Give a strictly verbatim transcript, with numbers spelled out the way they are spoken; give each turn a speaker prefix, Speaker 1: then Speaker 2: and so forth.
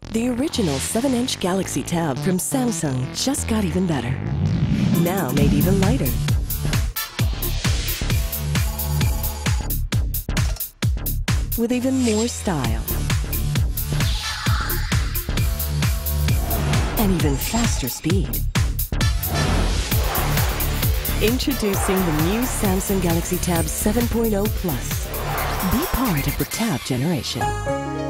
Speaker 1: The original seven inch Galaxy Tab from Samsung just got even better. Now made even lighter. With even more style. And even faster speed. Introducing the new Samsung Galaxy Tab seven point oh Plus. Be part of the Tab generation.